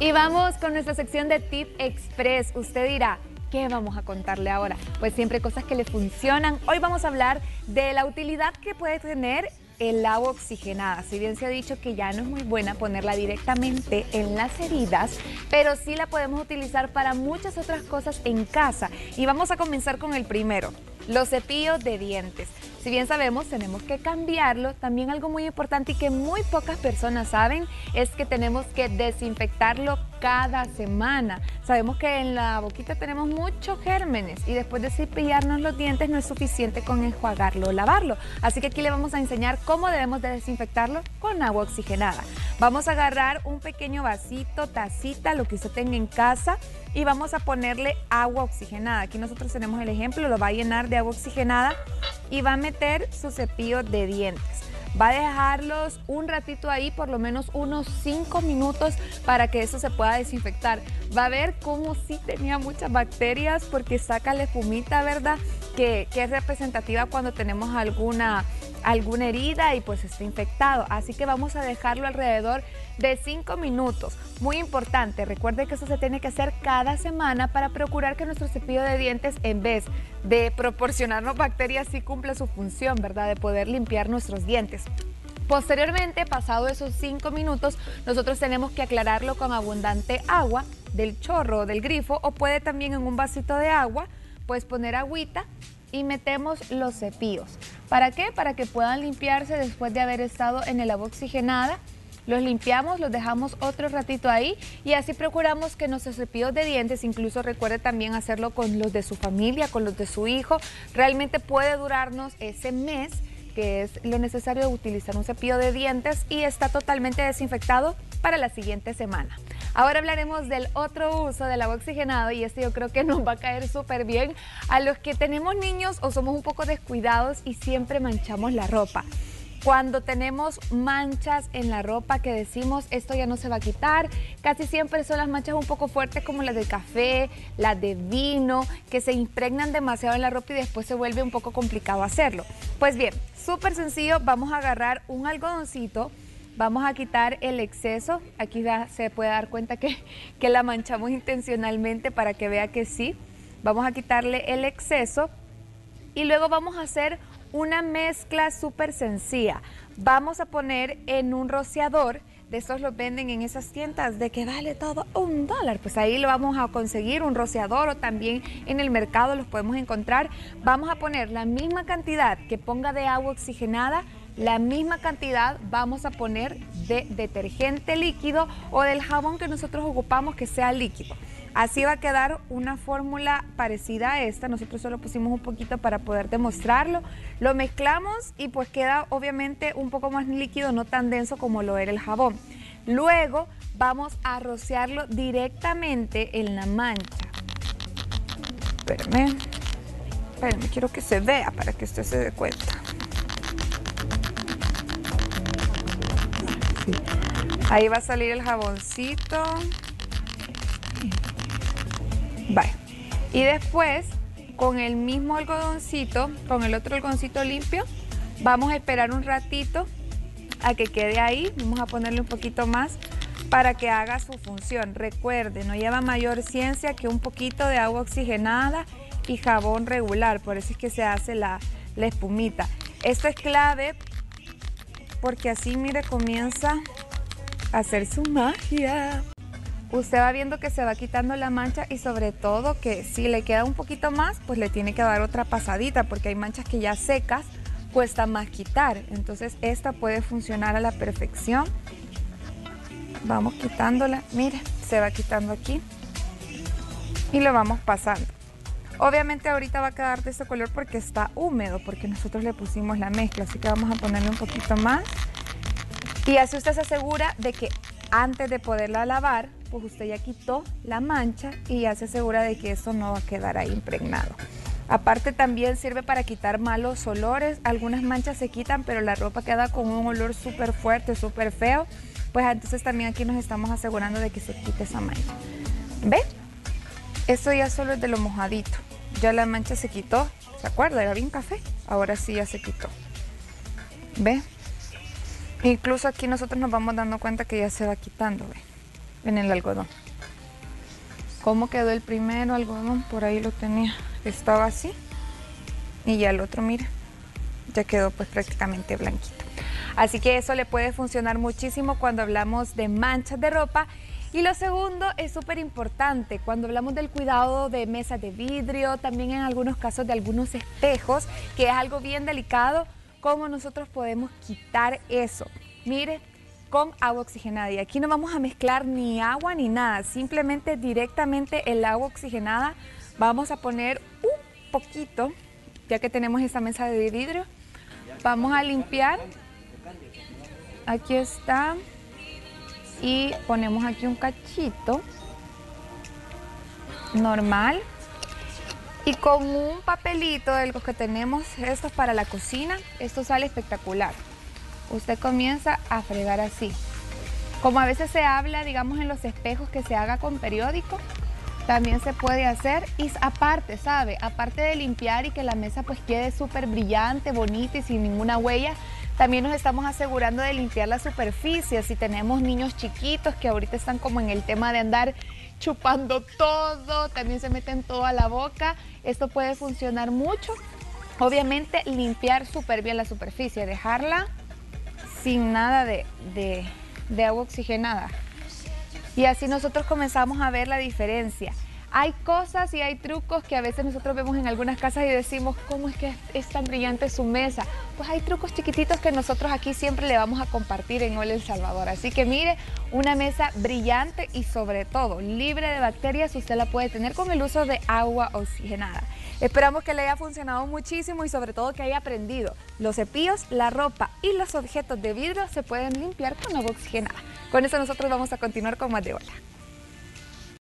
Y vamos con nuestra sección de Tip Express. Usted dirá, ¿qué vamos a contarle ahora? Pues siempre cosas que le funcionan. Hoy vamos a hablar de la utilidad que puede tener el agua oxigenada. Si bien se ha dicho que ya no es muy buena ponerla directamente en las heridas, pero sí la podemos utilizar para muchas otras cosas en casa. Y vamos a comenzar con el primero, los cepillos de dientes. Si bien sabemos, tenemos que cambiarlo, también algo muy importante y que muy pocas personas saben es que tenemos que desinfectarlo cada semana. Sabemos que en la boquita tenemos muchos gérmenes y después de cepillarnos los dientes no es suficiente con enjuagarlo o lavarlo. Así que aquí le vamos a enseñar cómo debemos de desinfectarlo con agua oxigenada. Vamos a agarrar un pequeño vasito, tacita, lo que usted tenga en casa, y vamos a ponerle agua oxigenada. Aquí nosotros tenemos el ejemplo, lo va a llenar de agua oxigenada y va a meter su cepillo de dientes. Va a dejarlos un ratito ahí, por lo menos unos 5 minutos para que eso se pueda desinfectar. Va a ver cómo sí tenía muchas bacterias porque saca la espumita, ¿verdad? Que es representativa cuando tenemos alguna herida y pues está infectado. Así que vamos a dejarlo alrededor de 5 minutos. Muy importante, recuerde que eso se tiene que hacer cada semana para procurar que nuestro cepillo de dientes, en vez de proporcionarnos bacterias, sí cumpla su función, ¿verdad? De poder limpiar nuestros dientes. Posteriormente, pasado esos 5 minutos, nosotros tenemos que aclararlo con abundante agua del chorro o del grifo, o puede también en un vasito de agua, pues poner agüita y metemos los cepillos. ¿Para qué? Para que puedan limpiarse después de haber estado en el agua oxigenada. Los limpiamos, los dejamos otro ratito ahí y así procuramos que nuestros cepillos de dientes, incluso recuerde también hacerlo con los de su familia, con los de su hijo, realmente puede durarnos ese mes, que es lo necesario de utilizar un cepillo de dientes, y está totalmente desinfectado para la siguiente semana. Ahora hablaremos del otro uso del agua oxigenada, y este yo creo que nos va a caer súper bien a los que tenemos niños o somos un poco descuidados y siempre manchamos la ropa. Cuando tenemos manchas en la ropa que decimos esto ya no se va a quitar, casi siempre son las manchas un poco fuertes como las de café, las de vino, que se impregnan demasiado en la ropa y después se vuelve un poco complicado hacerlo. Pues bien, súper sencillo, vamos a agarrar un algodoncito, vamos a quitar el exceso. Aquí se puede dar cuenta que la manchamos intencionalmente para que vea que sí. Vamos a quitarle el exceso y luego vamos a hacer una mezcla súper sencilla. Vamos a poner en un rociador, de esos los venden en esas tiendas de que vale todo $1, pues ahí lo vamos a conseguir, un rociador, o también en el mercado los podemos encontrar. Vamos a poner la misma cantidad que ponga de agua oxigenada, la misma cantidad vamos a poner de detergente líquido o del jabón que nosotros ocupamos que sea líquido. Así va a quedar una fórmula parecida a esta. Nosotros solo pusimos un poquito para poder demostrarlo. Lo mezclamos y pues queda obviamente un poco más líquido, no tan denso como lo era el jabón. Luego vamos a rociarlo directamente en la mancha. Espérame, quiero que se vea para que usted se dé cuenta. Sí. Ahí va a salir el jaboncito. Vale. Y después, con el mismo algodoncito, con el otro algodoncito limpio, vamos a esperar un ratito a que quede ahí. Vamos a ponerle un poquito más para que haga su función. Recuerde, no lleva mayor ciencia que un poquito de agua oxigenada y jabón regular. Por eso es que se hace la espumita. Esto es clave porque así, mire, comienza a hacer su magia. Usted va viendo que se va quitando la mancha y sobre todo que si le queda un poquito más, pues le tiene que dar otra pasadita porque hay manchas que ya secas cuesta más quitar. Entonces esta puede funcionar a la perfección. Vamos quitándola, mire, se va quitando aquí y lo vamos pasando. Obviamente ahorita va a quedar de este color porque está húmedo, porque nosotros le pusimos la mezcla, así que vamos a ponerle un poquito más. Y así usted se asegura de que antes de poderla lavar, pues usted ya quitó la mancha y ya se asegura de que eso no va a quedar ahí impregnado. Aparte también sirve para quitar malos olores. Algunas manchas se quitan, pero la ropa queda con un olor súper fuerte, súper feo. Pues entonces también aquí nos estamos asegurando de que se quite esa mancha. ¿Ve? Eso ya solo es de lo mojadito. Ya la mancha se quitó. ¿Se acuerda? Era bien café. Ahora sí ya se quitó. ¿Ve? Incluso aquí nosotros nos vamos dando cuenta que ya se va quitando, ¿ve? en el algodón. ¿Cómo quedó el primero algodón? Por ahí lo tenía, estaba así. Y ya el otro, mira, ya quedó pues prácticamente blanquito. Así que eso le puede funcionar muchísimo cuando hablamos de manchas de ropa. Y lo segundo es súper importante cuando hablamos del cuidado de mesas de vidrio, también en algunos casos de algunos espejos, que es algo bien delicado, cómo nosotros podemos quitar eso. Mire, con agua oxigenada. Y aquí no vamos a mezclar ni agua ni nada, simplemente directamente el agua oxigenada. Vamos a poner un poquito, ya que tenemos esa mesa de vidrio. Vamos a limpiar. Aquí está. Y ponemos aquí un cachito normal. Y con un papelito de los que tenemos, estos para la cocina, esto sale espectacular. Usted comienza a fregar así. Como a veces se habla, digamos, en los espejos que se haga con periódico, también se puede hacer. Y aparte, ¿sabe? Aparte de limpiar y que la mesa pues quede súper brillante, bonita y sin ninguna huella, también nos estamos asegurando de limpiar la superficie. Si tenemos niños chiquitos que ahorita están como en el tema de andar chupando todo, también se meten todo a la boca, esto puede funcionar mucho. Obviamente limpiar súper bien la superficie, dejarla sin nada de agua oxigenada. Y así nosotros comenzamos a ver la diferencia. Hay cosas y hay trucos que a veces nosotros vemos en algunas casas y decimos, ¿cómo es que es tan brillante su mesa? Pues hay trucos chiquititos que nosotros aquí siempre le vamos a compartir en Ole El Salvador. Así que mire, una mesa brillante y sobre todo libre de bacterias, usted la puede tener con el uso de agua oxigenada. Esperamos que le haya funcionado muchísimo y sobre todo que haya aprendido. Los cepillos, la ropa y los objetos de vidrio se pueden limpiar con agua oxigenada. Con eso nosotros vamos a continuar con más de Hola.